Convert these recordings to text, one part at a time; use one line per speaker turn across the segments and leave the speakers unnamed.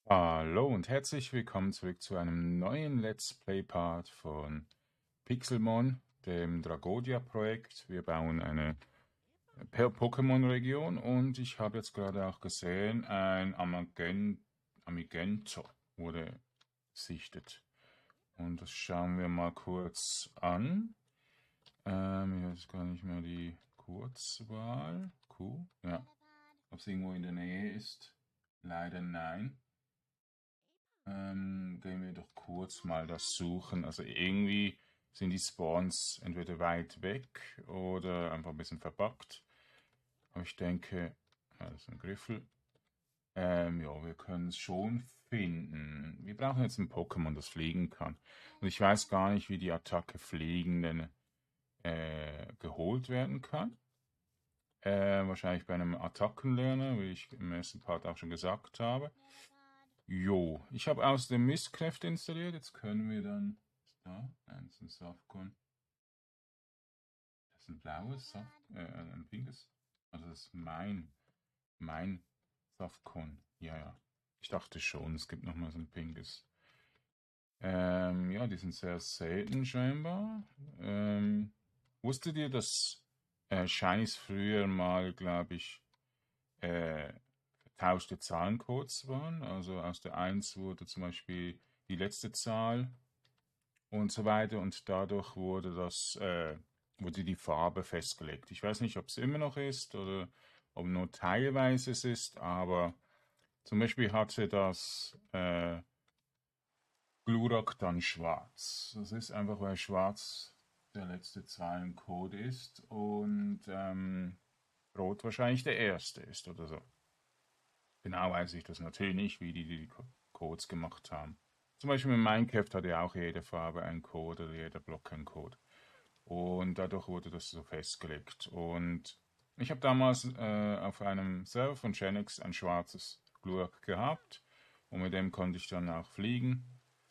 Hallo und herzlich willkommen zurück zu einem neuen Let's Play Part von Pixelmon, dem Dragodia-Projekt. Wir bauen eine Pokémon-Region und ich habe jetzt gerade auch gesehen, ein Amigento wurde gesichtet. Und das schauen wir mal kurz an. Hier ist gar nicht mehr die Kurzwahl. Q, ja. Ob es irgendwo in der Nähe ist? Leider nein. Gehen wir doch kurz mal das suchen. Also irgendwie sind die Spawns entweder weit weg oder einfach ein bisschen verbuggt. Aber ich denke, ja, das ist ein Griffel. Ja, wir können es schon finden. Wir brauchen jetzt ein Pokémon, das fliegen kann. Und ich weiß gar nicht, wie die Attacke Fliegen denn geholt werden kann. Wahrscheinlich bei einem Attackenlerner, wie ich im ersten Part auch schon gesagt habe. Jo, ich habe außerdem Mistkräfte installiert. Jetzt können wir dann. Da, eins ein Safcon. Das ist ein blaues ein pinkes. Also das ist mein Safcon. Ja, ja. Ich dachte schon, es gibt nochmal so ein pinkes. Ja, die sind sehr selten scheinbar. Wusstet ihr, dass Shinies früher mal, glaube ich, vertauschte Zahlencodes waren? Also aus der 1 wurde zum Beispiel die letzte Zahl und so weiter und dadurch wurde die Farbe festgelegt. Ich weiß nicht, ob es immer noch ist oder ob nur teilweise es ist, aber zum Beispiel hatte das Glurak dann schwarz. Das ist einfach, weil schwarz der letzte Zahlencode ist und rot wahrscheinlich der erste ist oder so. Genau weiß ich das natürlich nicht, wie die Codes gemacht haben. Zum Beispiel in Minecraft hat ja auch jede Farbe einen Code oder jeder Block einen Code. Und dadurch wurde das so festgelegt. Und ich habe damals auf einem Server von Genix ein schwarzes Glurak gehabt. Und mit dem konnte ich dann auch fliegen.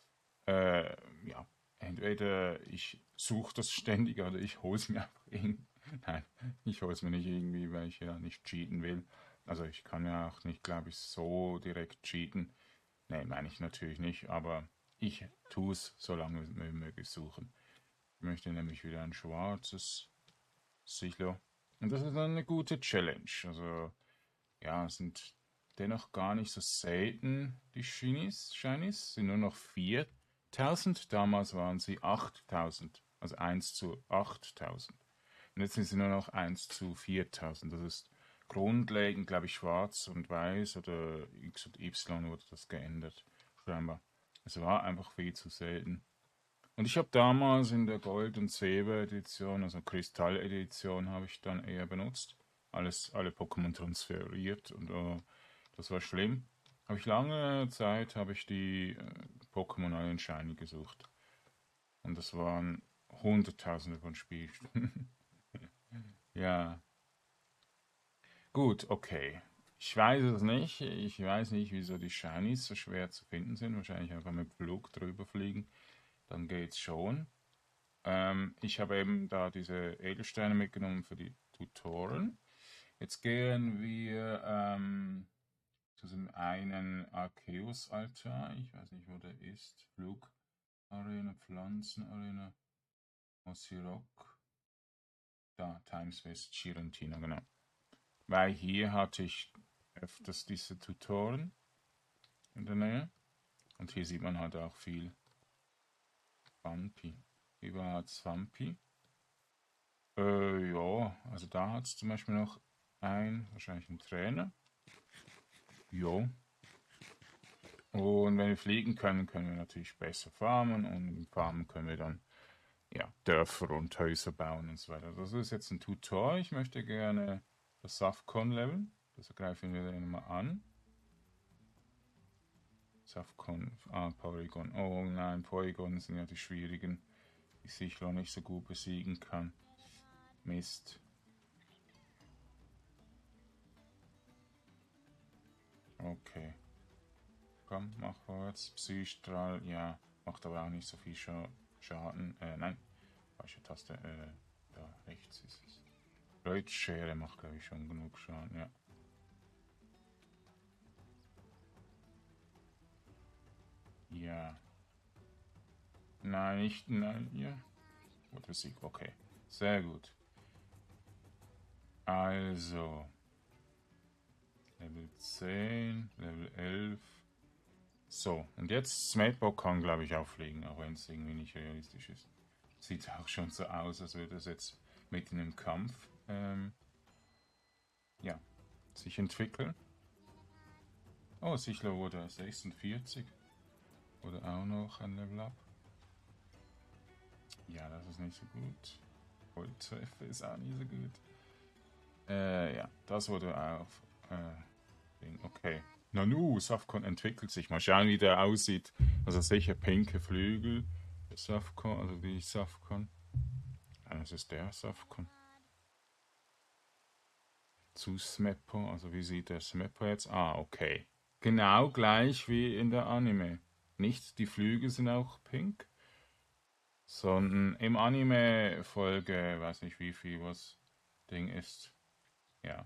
Ja, entweder ich suche das ständig oder ich hole es mir einfach irgendwie. Nein, ich hole es mir nicht irgendwie, weil ich ja nicht cheaten will. Also ich kann ja auch nicht, glaube ich, so direkt cheaten. Nee, meine ich natürlich nicht, aber ich tue es, solange wie möglich suchen. Ich möchte nämlich wieder ein schwarzes Silo. Und das ist dann eine gute Challenge. Also, ja, es sind dennoch gar nicht so selten, die Shinies sind nur noch 4000. Damals waren sie 8000. Also 1 zu 8000. Und jetzt sind sie nur noch 1 zu 4000. Das ist grundlegend, glaube ich, schwarz und weiß oder X und Y wurde das geändert. Scheinbar. Es war einfach viel zu selten. Und ich habe damals in der Gold- und Silber-Edition, also Kristall-Edition, habe ich dann eher benutzt. Alle Pokémon transferiert und das war schlimm. Habe ich lange Zeit, habe ich die Pokémon alle in Shiny gesucht. Und das waren Hunderttausende von Spielstunden. Ja, gut, okay. Ich weiß es nicht. Ich weiß nicht, wieso die Shinies so schwer zu finden sind. Wahrscheinlich einfach mit Flug drüber fliegen. Dann geht's schon. Ich habe eben da diese Edelsteine mitgenommen für die Tutoren. Jetzt gehen wir zu dem einen Arceus-Altar. Ich weiß nicht, wo der ist. Flugarena, Pflanzenarena, Ossirok. Da, Times West Chirentina, genau. Weil hier hatte ich öfters diese Tutoren in der Nähe. Und hier sieht man halt auch viel Vampi. Überall hat es Vampi. Ja, also da hat es zum Beispiel noch wahrscheinlich einen Trainer. Jo. Und wenn wir fliegen können, können wir natürlich besser farmen und im Farmen können wir dann ja, Dörfer und Häuser bauen und so weiter. Das ist jetzt ein Tutor. Ich möchte gerne das Safcon leveln. Das greifen wir dann mal an. Safcon, Porygon. Oh nein, Porygon sind ja die schwierigen, die ich noch nicht so gut besiegen kann. Mist. Okay. Komm, mach vorwärts. Psystrahl, ja. Macht aber auch nicht so viel Schaden. Nein. Falsche Taste. Da rechts ist es. Kreuzschere macht, glaube ich, schon genug Schaden, ja. Ja. Nein, nicht. Nein, hier. Gute Sieg, okay. Sehr gut. Also. Level 10, Level 11. So, und jetzt Smatebow kann, glaube ich, auch fliegen, auch wenn es irgendwie nicht realistisch ist. Sieht auch schon so aus, als würde es jetzt mitten im Kampf ja, sich entwickeln. Oh, Sichler wurde 46. Oder auch noch ein Level Up. Ja, das ist nicht so gut. Volltreffer ist auch nicht so gut. Ja, das wurde auf. Okay. Nanu, Safcon entwickelt sich. Mal schauen, wie der aussieht. Also sicher pinke Flügel. Der Safcon, also die Safcon. Das ist der Safcon. Zu Smeppo, also wie sieht der Smeppo jetzt? Ah, okay. Genau gleich wie in der Anime. Nicht die Flügel sind auch pink, sondern im Anime Folge, weiß nicht wie viel was Ding ist. Ja.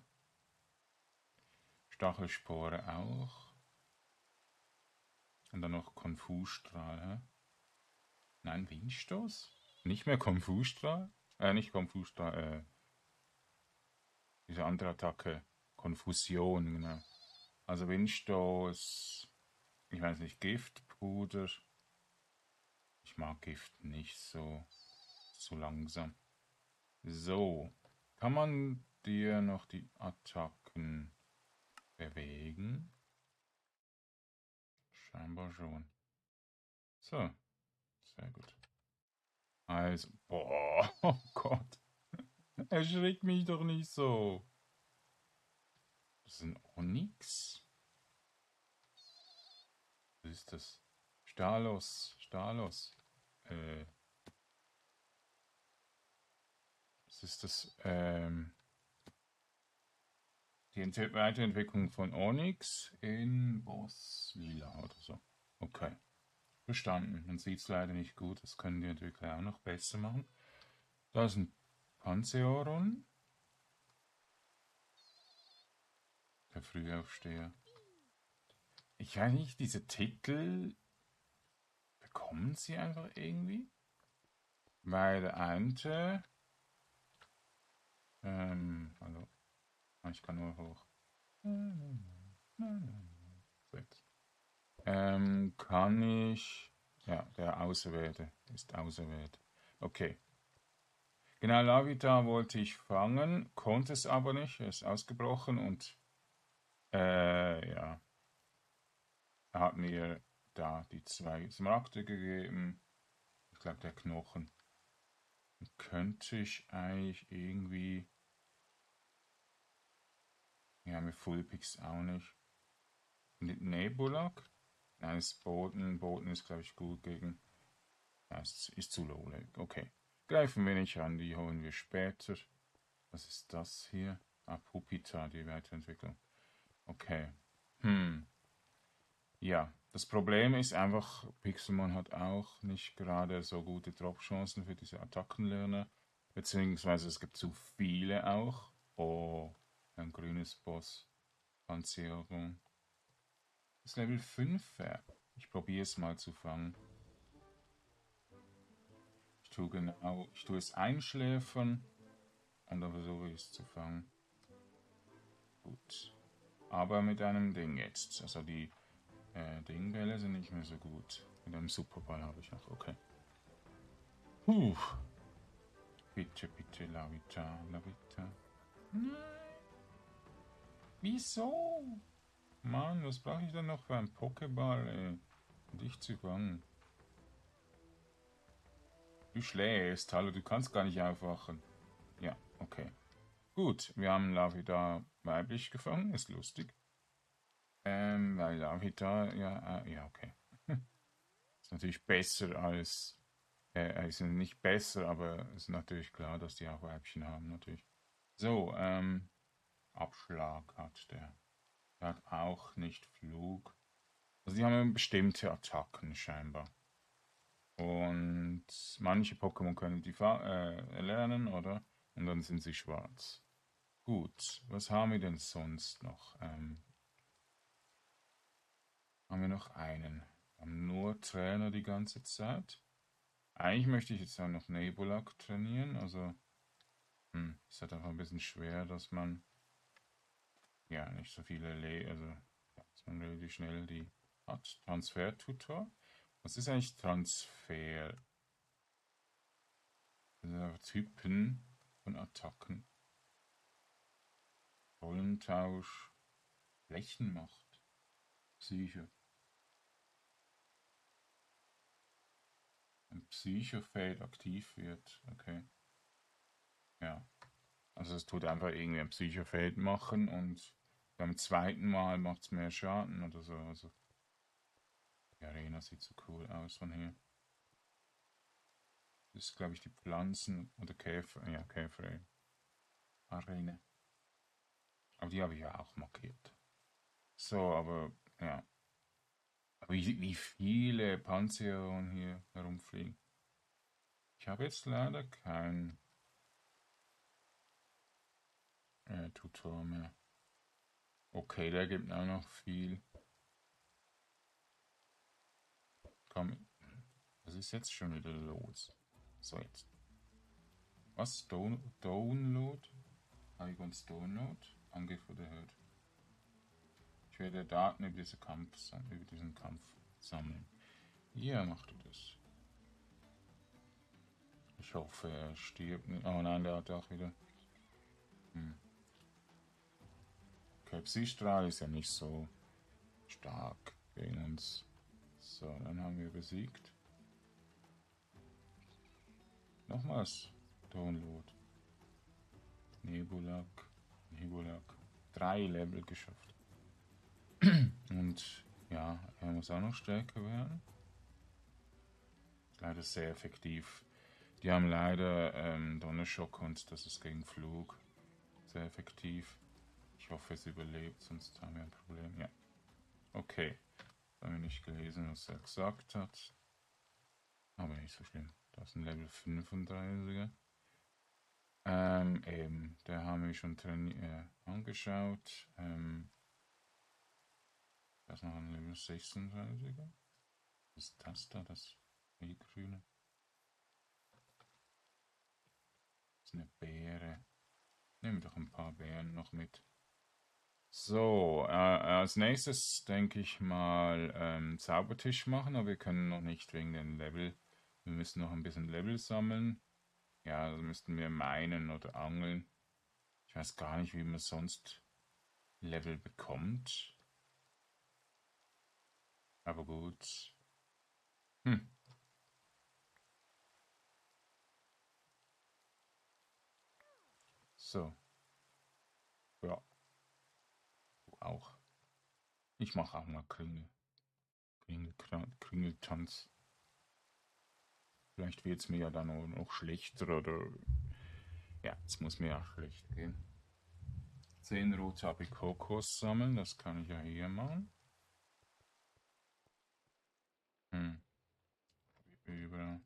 Stachelspore auch. Und dann noch Konfusstrahl, hä? Nein, Windstoß? Nicht mehr Konfusstrahl? Nicht Konfusstrahl, diese andere Attacke. Konfusion, genau. Also Windstoß, ich weiß nicht, Giftpuder. Ich mag Gift nicht so langsam. So, kann man dir noch die Attacken bewegen? Scheinbar schon. So, sehr gut. Also, boah, oh Gott. Erschreck mich doch nicht so. Das ist ein Onyx? Was ist das? Stalos, Stalos. Was ist das? Die Weiterentwicklung von Onyx in Boswila oder so. Okay, verstanden. Man sieht es leider nicht gut. Das können die Entwickler auch noch besser machen. Da ist ein Panzeron. Der Frühaufsteher. Ich weiß nicht, diese Titel bekommen sie einfach irgendwie. Weil der eine. Hallo. Ich kann nur hoch. Kann ich. Ja, der Auserwählte ist auserwählt. Okay. Genau, Lavita wollte ich fangen, konnte es aber nicht. Er ist ausgebrochen und ja. Er hat mir da die 2 Smaragde gegeben. Ich glaube, der Knochen. Könnte ich eigentlich irgendwie. Ja, mit Fullpix auch nicht. Mit Nebulak? Nein, ist Boden. Boden ist, glaube ich, gut gegen. Ja, es ist zu low. Okay. Greifen wir nicht an, die holen wir später. Was ist das hier? Ah, Pupita, die Weiterentwicklung. Okay. Ja, das Problem ist einfach, Pixelmon hat auch nicht gerade so gute Drop-Chancen für diese Attackenlerner. Beziehungsweise es gibt zu viele auch. Oh, ein grünes Boss. Panzerung. Das ist Level 5. Ich probiere es mal zu fangen. Ich tue es einschläfern und dann versuche ich es zu fangen. Gut. Aber mit einem Ding jetzt. Also die Dingbälle sind nicht mehr so gut. Mit einem Superball habe ich noch. Okay. Puh. Bitte, bitte, Lavita, Lavita. Nein. Wieso? Mann, was brauche ich denn noch für einen Pokéball, ey? Um dich zu fangen. Du schläfst, hallo, du kannst gar nicht aufwachen. Ja, okay. Gut, wir haben Lavita weiblich gefangen, ist lustig. Weil Lavita, ja, okay. Ist natürlich besser als, ist nicht besser, aber ist natürlich klar, dass die auch Weibchen haben, natürlich. So, Abschlag hat der. Der hat auch nicht Flug. Also die haben bestimmte Attacken scheinbar. Und manche Pokémon können die lernen, oder? Und dann sind sie schwarz. Gut, was haben wir denn sonst noch? Haben wir noch einen? Wir haben nur Trainer die ganze Zeit. Eigentlich möchte ich jetzt auch noch Nebulak trainieren, also ist halt einfach ein bisschen schwer, dass man ja nicht so viele, also dass man relativ schnell die hat. Transfer-Tutor. Was ist eigentlich Transfer? Das sind einfach Typen von Attacken. Rollentausch. Flächenmacht. Psycho. Ein Psychofeld aktiv wird. Okay. Ja. Also es tut einfach irgendwie ein Psychofeld machen und beim zweiten Mal macht es mehr Schaden oder so. Also die Arena sieht so cool aus von hier. Das ist, glaube ich, die Pflanzen oder Käfer. Ja, Käfer. Arena. Aber die habe ich ja auch markiert. So, aber ja. Aber wie viele Pantheon hier herumfliegen. Ich habe jetzt leider kein Tutor mehr. Okay, der gibt auch noch viel. Komm, was ist jetzt schon wieder los? So, jetzt. Was? Download? Icons Download? Angriff oder Herd. Ich werde Daten über diesen Kampf sammeln. Ja, mach du das. Ich hoffe, er stirbt nicht. Oh nein, der hat auch wieder. Okay, Psystrahl ist ja nicht so stark gegen uns. So, dann haben wir besiegt. Nochmals. Download. Nebulak. 3 Level geschafft. Und ja, er muss auch noch stärker werden. Leider sehr effektiv. Die haben leider Donnerschock und das ist gegen Flug sehr effektiv. Ich hoffe, es überlebt, sonst haben wir ein Problem. Ja. Okay. Habe ich nicht gelesen, was er gesagt hat. Aber nicht so schlimm. Das ist ein Level 35er. Eben, der haben wir schon angeschaut. Das ist noch ein Level 36er. Was ist das da? Das grüne. Das ist eine Beere. Nehmen wir doch ein paar Beeren noch mit. So, als nächstes denke ich mal Zaubertisch machen, aber wir können noch nicht wegen den Level. Wir müssen noch ein bisschen Level sammeln. Ja, also müssten wir meinen oder angeln. Ich weiß gar nicht, wie man sonst Level bekommt. Aber gut. So, ja, du auch. Ich mache auch mal Kringeltanz. Vielleicht wird es mir ja dann auch noch schlechter oder. Ja, es muss mir auch schlecht gehen. 10 rote Aprikokos sammeln, das kann ich ja hier machen. Über.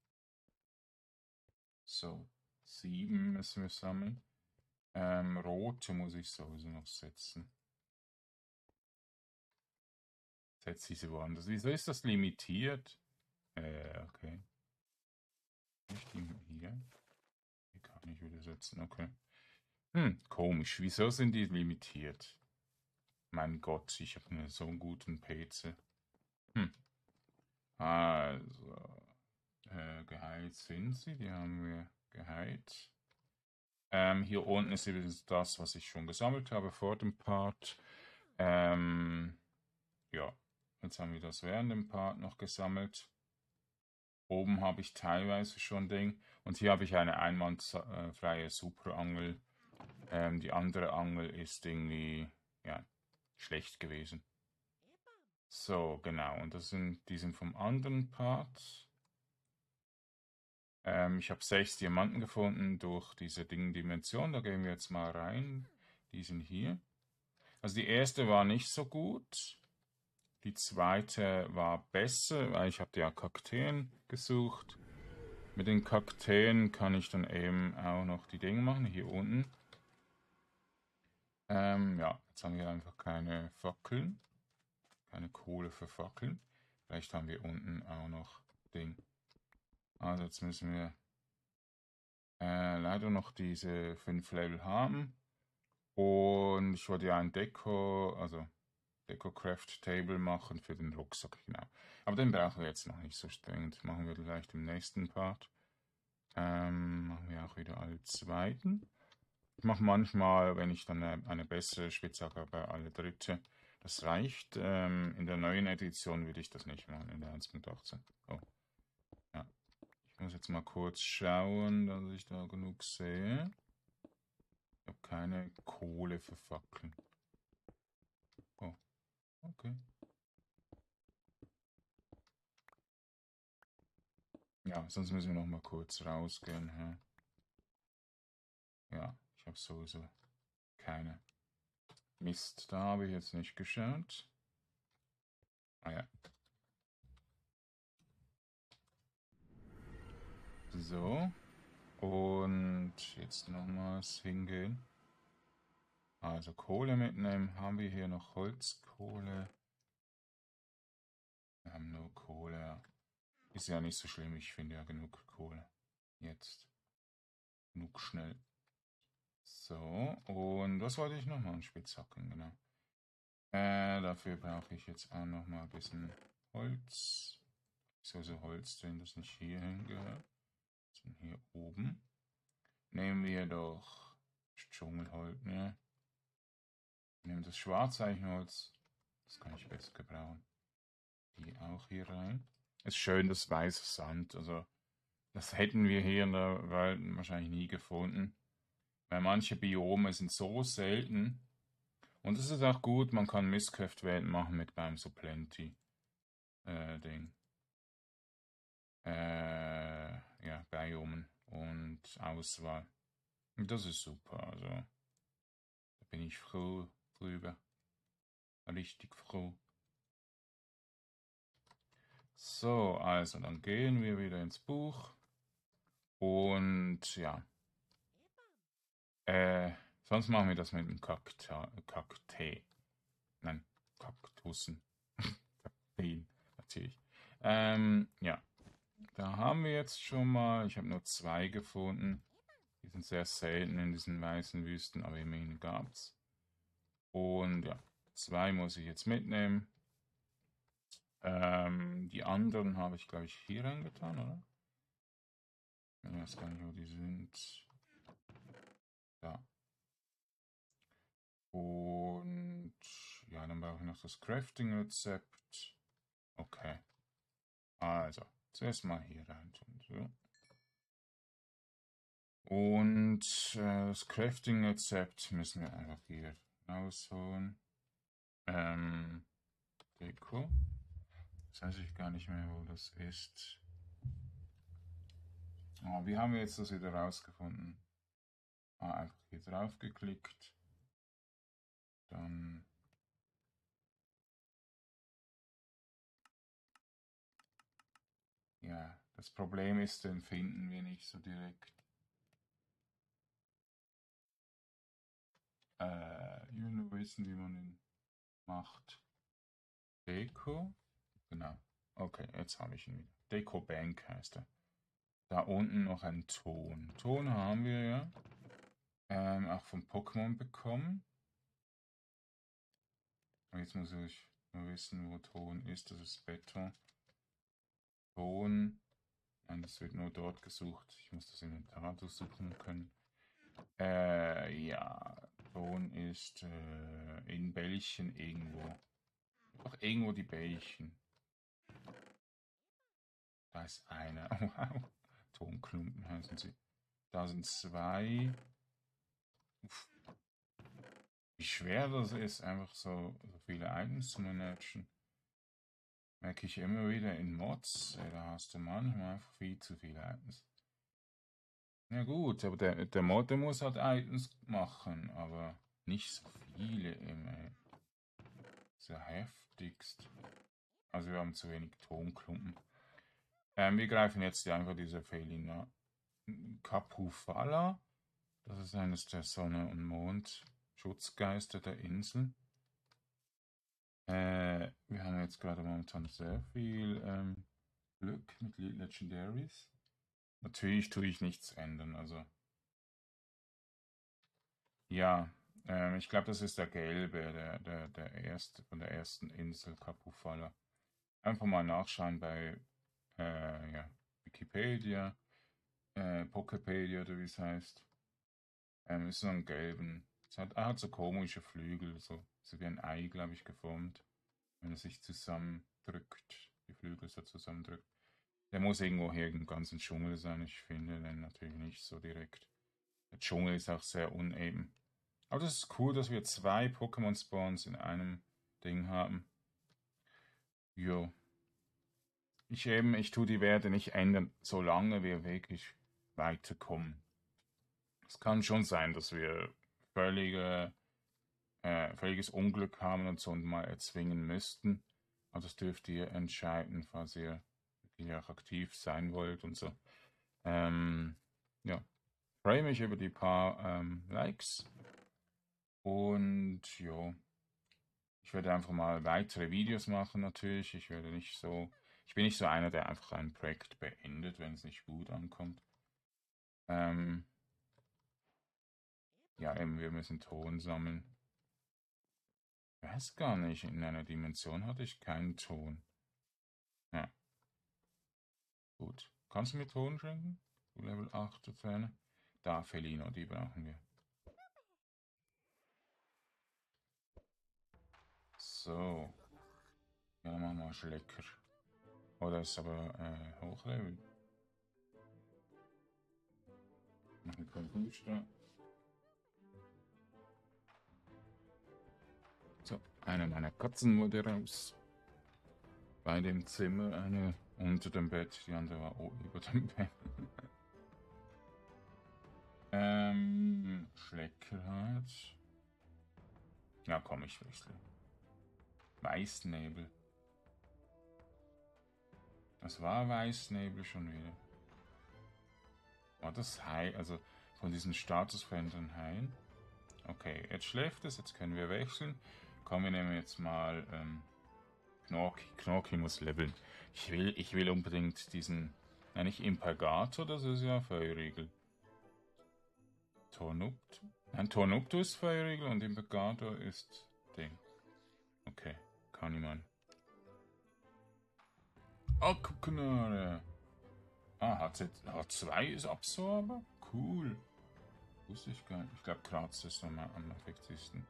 So, 7 müssen wir sammeln. Rote muss ich sowieso noch setzen. Setze ich sie woanders. Wieso ist das limitiert? Okay. Nicht hier. Hier kann ich wieder setzen, okay. Komisch. Wieso sind die limitiert? Mein Gott, ich habe einen so guten PC. Also, geheilt sind sie, die haben wir geheilt. Hier unten ist übrigens das, was ich schon gesammelt habe vor dem Part. Ja, jetzt haben wir das während dem Part noch gesammelt. Oben habe ich teilweise schon Ding. Und hier habe ich eine einwandfreie Superangel. Die andere Angel ist irgendwie, ja, schlecht gewesen. So, genau. Und die sind vom anderen Part. Ich habe 6 Diamanten gefunden durch diese Dimension. Da gehen wir jetzt mal rein. Die sind hier. Also die erste war nicht so gut. Die zweite war besser, weil ich habe ja Kakteen gesucht. Mit den Kakteen kann ich dann eben auch noch die Dinge machen, hier unten. Ja, jetzt haben wir einfach keine Fackeln. Keine Kohle für Fackeln. Vielleicht haben wir unten auch noch Ding. Also jetzt müssen wir leider noch diese 5 Level haben. Und ich wollte ja ein Deco-Craft Table machen für den Rucksack, genau. Aber den brauchen wir jetzt noch nicht so dringend. Machen wir vielleicht im nächsten Part. Machen wir auch wieder alle zweiten. Ich mache manchmal, wenn ich dann eine bessere Spitzhacke habe, alle dritte. Das reicht. In der neuen Edition will ich das nicht machen, in der 1.18. Oh, ja. Ich muss jetzt mal kurz schauen, dass ich da genug sehe. Ich habe keine Kohle für Fackeln. Oh, okay. Ja, sonst müssen wir noch mal kurz rausgehen. Ja, ich habe sowieso keine. Mist, da habe ich jetzt nicht geschaut. Ah ja. So. Und jetzt nochmals hingehen. Also Kohle mitnehmen. Haben wir hier noch Holzkohle? Wir haben nur Kohle. Ist ja nicht so schlimm. Ich finde ja genug Kohle. Jetzt. Genug schnell. So. Und was wollte ich noch machen? Spitzhacken, genau. Dafür brauche ich jetzt auch noch mal ein bisschen Holz. So Holz drin, das nicht hier hingehört. Sondern hier oben. Nehmen wir doch das Dschungelholz, ne? Nehmen das Schwarzeichenholz. Das kann ich besser gebrauchen. Die auch hier rein. Ist schön, das weiße Sand. Also, das hätten wir hier in der Welt wahrscheinlich nie gefunden. Weil manche Biome sind so selten. Und es ist auch gut, man kann Mistkraftwerte machen mit beim Supplenty Ding. Ja, Biomen und Auswahl. Und das ist super. Also, da bin ich froh drüber. Richtig froh. So, also dann gehen wir wieder ins Buch. Und ja. Sonst machen wir das mit dem Kakteen. Nein, Kaktussen. Kakteen, natürlich. Ja. Da haben wir jetzt schon mal, ich habe nur 2 gefunden. Die sind sehr selten in diesen weißen Wüsten, aber immerhin gab's. Und ja, 2 muss ich jetzt mitnehmen. Die anderen habe ich, glaube ich, hier reingetan, oder? Ich weiß gar nicht, wo die sind. Da. Und ja, dann brauche ich noch das Crafting-Rezept. Okay. Also, zuerst mal hier rein tun. So. Und das Crafting-Rezept müssen wir einfach hier rausholen. Deko. Das weiß ich gar nicht mehr, wo das ist. Oh, wie haben wir jetzt das wieder rausgefunden? Einfach hier drauf geklickt. Dann. Ja, das Problem ist, den finden wir nicht so direkt. Ich will nur wissen, wie man ihn macht. Deko. Genau. Okay, jetzt habe ich ihn wieder. Deko Bank heißt er. Da unten noch ein Ton. Ton haben wir ja auch vom Pokémon bekommen. Und jetzt muss ich nur wissen, wo Ton ist. Das ist Beton. Ton. Nein, das wird nur dort gesucht. Ich muss das Inventar durchsuchen können. Ja. Ton ist in Bällchen irgendwo. Doch irgendwo die Bällchen. Da ist einer. Wow. Tonklumpen heißen sie. Da sind 2. Uff. Wie schwer das ist, einfach so viele Items zu managen. Merke ich immer wieder in Mods. Da hast du manchmal einfach viel zu viele Items. Ja gut, aber der Mod der muss halt Items machen, aber nicht so viele immer. So heftigst. Also wir haben zu wenig Tonklumpen. Wir greifen jetzt einfach diese Felina Kapufala. Das ist eines der Sonne- und Mond-Schutzgeister der Insel. Wir haben jetzt gerade momentan sehr viel Glück mit Legendaries. Natürlich tue ich nichts ändern, also ja, ich glaube, das ist der gelbe, der erste von der ersten Insel Kapufala. Einfach mal nachschauen bei ja, Wikipedia, Pokepedia oder wie es heißt. Ist so ein gelben. Er hat so komische Flügel, so wie ein Ei, glaube ich, geformt. Wenn er sich zusammendrückt, die Flügel so zusammendrückt. Der muss irgendwo hier im ganzen Dschungel sein. Ich finde den natürlich nicht so direkt. Der Dschungel ist auch sehr uneben. Aber das ist cool, dass wir zwei Pokémon-Spawns in einem Ding haben. Jo. Ich tue die Werte nicht ändern, solange wir wirklich weiterkommen. Es kann schon sein, dass wir völliges Unglück haben und so und mal erzwingen müssten. Aber das dürft ihr entscheiden, falls ihr wirklich auch aktiv sein wollt und so. Ja, freue mich über die paar Likes und ja, ich werde einfach mal weitere Videos machen natürlich. Ich bin nicht so einer, der einfach ein Projekt beendet, wenn es nicht gut ankommt. Ähm, ja, eben, wir müssen Ton sammeln. Ich weiß gar nicht, in einer Dimension hatte ich keinen Ton. Ja, gut. Kannst du mir Ton schenken? Du Level 8 Zähne. Da, Felino, die brauchen wir. So. Ja, dann machen wir Schlecker. Oh, das ist aber Hochlevel. Machen wir Booster. So, eine meiner Katzen wurde raus. Bei dem Zimmer, eine unter dem Bett, die andere war über dem Bett. Schlecker halt. Ja, komm, ich wechsle. Weißnebel. Das war Weißnebel schon wieder. War das Hai, also von diesen Statusverändern Haien? Okay, jetzt schläft es, jetzt können wir wechseln. Komm, wir nehmen jetzt mal Knorki. Knorki muss leveln. Ich will unbedingt diesen, nein, nicht Impagator, das ist ja Feuerriegel. Tornupto? Nein, Tornupto ist Feuerriegel und Impagator ist Ding. Okay, kann ich mal. Akkuknarre. Ah, H2 ist Absorber? Cool. Wusste ich gar nicht. Ich glaube, Kratz ist am effektivsten.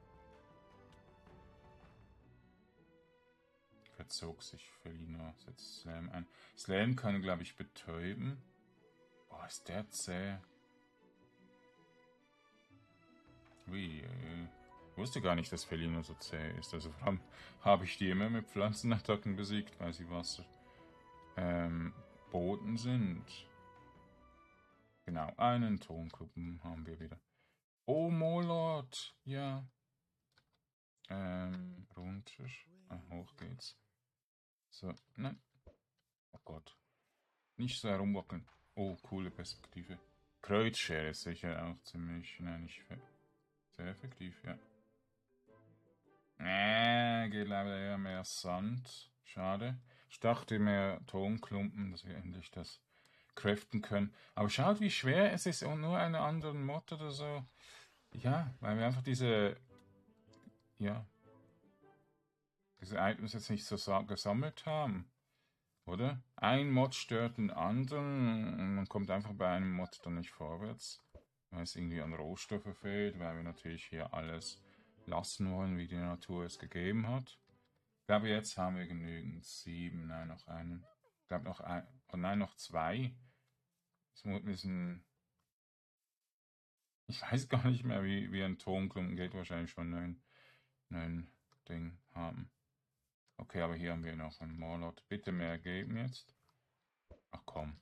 Verzog sich Felino, setzt Slam ein. Slam kann, glaube ich, betäuben. Boah, ist der zäh. Ui, ich wusste gar nicht, dass Felino so zäh ist. Also vor allem habe ich die immer mit Pflanzenattacken besiegt, weil sie Wasser Boden sind. Genau, einen Tonklumpen haben wir wieder. Oh, Molot! Ja. Runter. Ah, hoch geht's. So, nein. Oh Gott. Nicht so herumwackeln. Oh, coole Perspektive. Kreuzschere ist sicher auch ziemlich, nein, nicht sehr effektiv, ja. Geht leider eher mehr Sand. Schade. Ich dachte mehr Tonklumpen, dass wir endlich das craften können. Aber schaut, wie schwer es ist und nur einen anderen Mod oder so. Ja, weil wir einfach ja, diese Items jetzt nicht so gesammelt haben. Oder? Ein Mod stört den anderen und man kommt einfach bei einem Mod dann nicht vorwärts, weil es irgendwie an Rohstoffe fehlt, weil wir natürlich hier alles lassen wollen, wie die Natur es gegeben hat. Ich glaube, jetzt haben wir genügend. 7, nein, noch einen. Ich glaube, noch ein, oh nein, noch 2. Es müssen, ich weiß gar nicht mehr, wie ein Tonklumpen geht, wahrscheinlich schon 9 Ding haben. Okay, aber hier haben wir noch einen Morlot. Bitte mehr geben jetzt. Ach komm.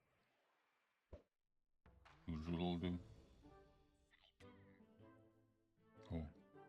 Du. Oh.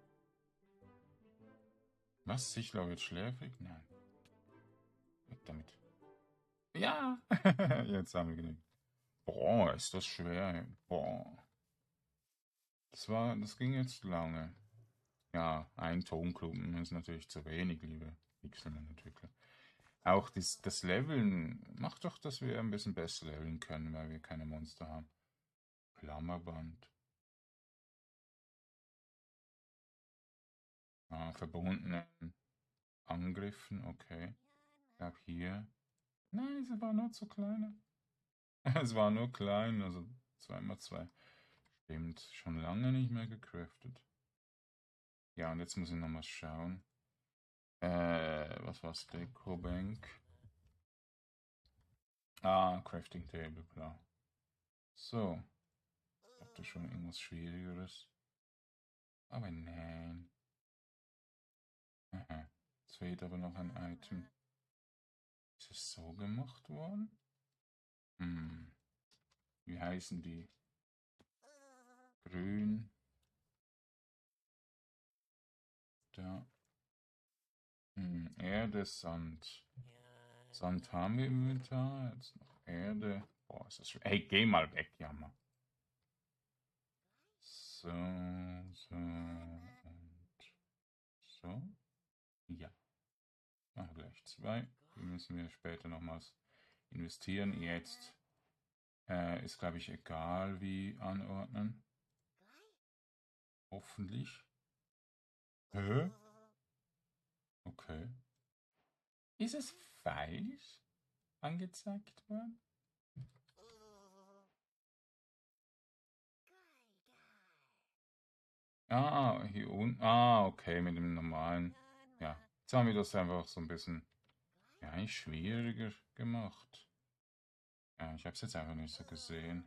Was? Sichler wird schläfrig? Nein. Weg damit. Ja! Jetzt haben wir genug. Boah, ist das schwer. Boah. Das ging jetzt lange. Ja, ein Tonklumpen ist natürlich zu wenig, liebe Pixelman-Entwickler. Auch das Leveln macht doch, dass wir ein bisschen besser leveln können, weil wir keine Monster haben. Klammerband. Verbundenen Angriffen, okay. Ich glaube hier. Nein, es war nur zu klein. Es war nur klein, also 2x2. Stimmt, schon lange nicht mehr gecraftet. Ja, und jetzt muss ich nochmal schauen. Was war's? Deco-Bank. Crafting Table, klar. So. Ich dachte schon irgendwas Schwierigeres. Aber nein. Aha. Es fehlt aber noch ein Item. Ist es so gemacht worden? Wie heißen die? Grün. Da. Erde, Sand. Sand haben wir im Inventar. Jetzt noch Erde. Boah, ist das schwer. Hey, geh mal weg, Jammer. So, so und so. Ja. Machen gleich 2. Die müssen wir später nochmals investieren. Jetzt ist, glaube ich, egal wie anordnen. Hoffentlich. Hä? Okay. Ist es falsch angezeigt worden? Hier unten. Okay, mit dem normalen. Ja, jetzt haben wir das einfach so ein bisschen, ja, nicht schwieriger gemacht. Ja, ich habe es jetzt einfach nicht so gesehen.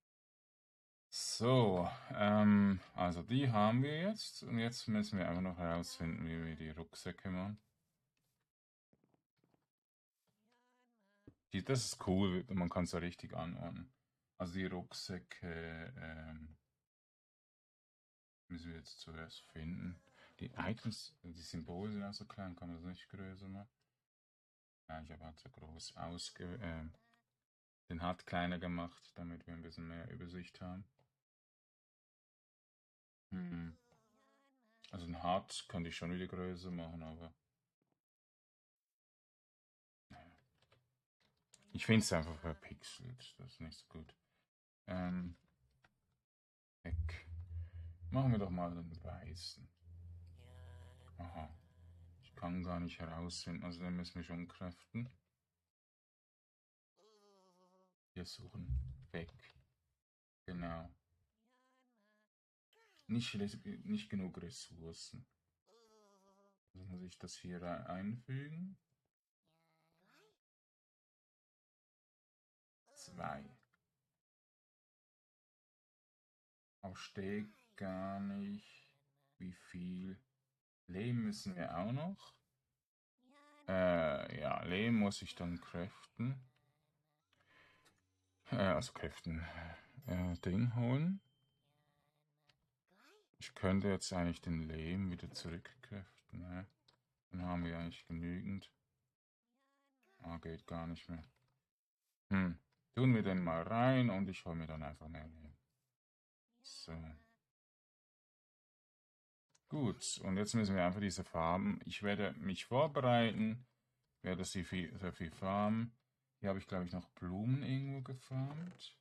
So, also die haben wir jetzt und jetzt müssen wir einfach noch herausfinden, wie wir die Rucksäcke machen. Das ist cool, man kann es ja richtig anordnen. Also die Rucksäcke müssen wir jetzt zuerst finden. Die Icons, die Symbole sind auch so klein, kann man das nicht größer machen? Ja, ich habe halt so groß den Hut kleiner gemacht, damit wir ein bisschen mehr Übersicht haben. Also den Hut könnte ich schon wieder größer machen, aber ich finde es einfach verpixelt, das ist nicht so gut. Weg. Machen wir doch mal den weißen. Aha. Ich kann gar nicht herausfinden, also den müssen wir schon kräften. Wir suchen. Weg. Genau. Nicht genug Ressourcen. Also muss ich das hier einfügen. 2. Aber steht gar nicht, wie viel. Lehm müssen wir auch noch. Ja, Lehm muss ich dann craften. Also craften. Ding holen. Ich könnte jetzt eigentlich den Lehm wieder zurückkräften. Ne? Dann haben wir eigentlich genügend. Geht gar nicht mehr. Tun wir den mal rein und ich hole mir dann einfach mehr Lehm. So. Gut, und jetzt müssen wir einfach diese Farben. Ich werde mich vorbereiten, werde sehr viel farmen. Hier habe ich, glaube ich, noch Blumen irgendwo gefarmt.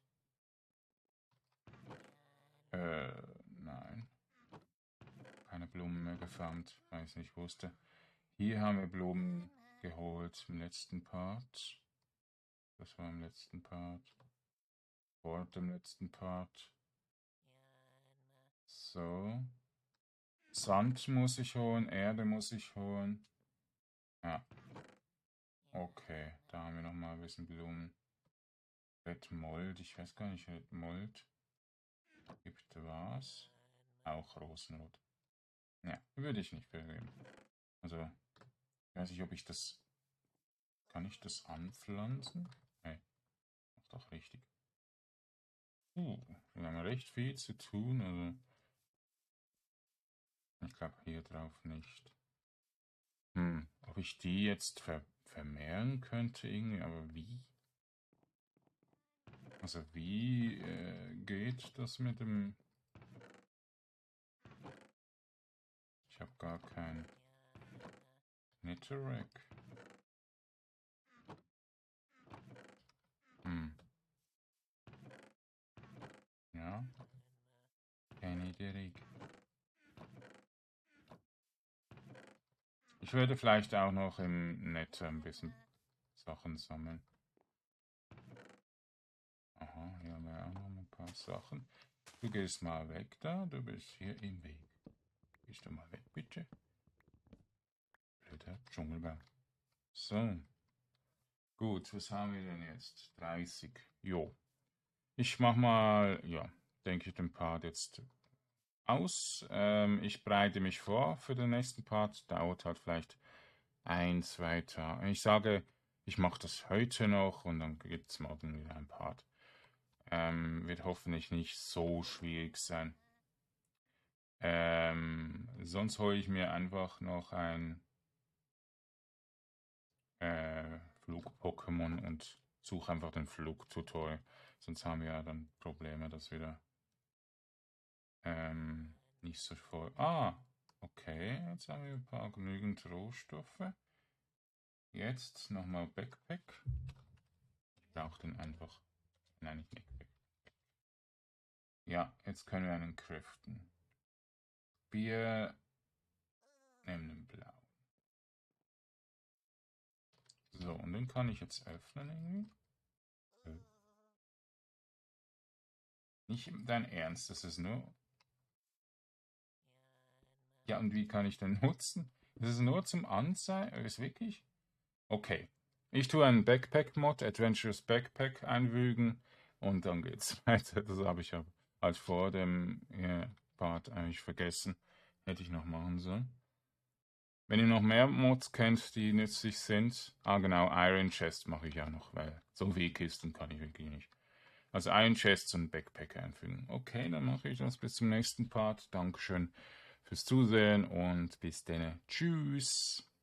Nein. Keine Blumen mehr gefarmt, weil ich es nicht wusste. Hier haben wir Blumen geholt im letzten Part. Das war im letzten Part. Vor dem letzten Part. So. Sand muss ich holen, Erde muss ich holen. Ja. Okay, da haben wir nochmal ein bisschen Blumen. Red Mold, ich weiß gar nicht, Red Mold gibt was. Auch Rosenrot. Ja, würde ich nicht verwenden. Also, ich weiß nicht, ob ich das. Kann ich das anpflanzen? Nee, macht doch richtig. Wir haben recht viel zu tun, also. Ich glaube hier drauf nicht. Ob ich die jetzt vermehren könnte irgendwie, aber wie? Also wie geht das mit dem... Ich habe gar kein Netherrack. Ja, kein Netherrack. Ich würde vielleicht auch noch im Nether ein bisschen Sachen sammeln. Aha, hier haben wir auch noch ein paar Sachen. Du gehst mal weg da, du bist hier im Weg. Gehst du mal weg, bitte? Blöder Dschungelbaum. So, gut, was haben wir denn jetzt? 30. Jo. Ich mach mal, ja, denke ich, den Part jetzt aus. Ich bereite mich vor für den nächsten Part. Dauert halt vielleicht 1, 2 Tage. Ich sage, ich mache das heute noch und dann gibt es morgen wieder ein Part. Wird hoffentlich nicht so schwierig sein. Sonst hole ich mir einfach noch ein Flug-Pokémon und suche einfach den Flug-Tutorial. Sonst haben wir ja dann Probleme, dass wieder nicht so voll. Ah, okay, jetzt haben wir ein paar genügend Rohstoffe. Jetzt nochmal Backpack. Ich brauche den einfach. Nein, nicht Backpack. Ja, jetzt können wir einen craften. Wir nehmen den Blau. So, und den kann ich jetzt öffnen irgendwie. Nicht dein Ernst, das ist nur. Ja, und wie kann ich den nutzen? Das ist nur zum Anzeigen. Ist wirklich? Okay. Ich tue einen Backpack-Mod, Adventurous Backpack einfügen und dann geht's weiter. Das habe ich ja halt vor dem Part eigentlich vergessen. Hätte ich noch machen sollen. Wenn ihr noch mehr Mods kennt, die nützlich sind, genau, Iron Chest mache ich auch noch, weil so viele Kisten kann ich wirklich nicht. Also Iron Chest und Backpack einfügen. Okay, dann mache ich das bis zum nächsten Part. Dankeschön fürs Zusehen und bis dann. Tschüss.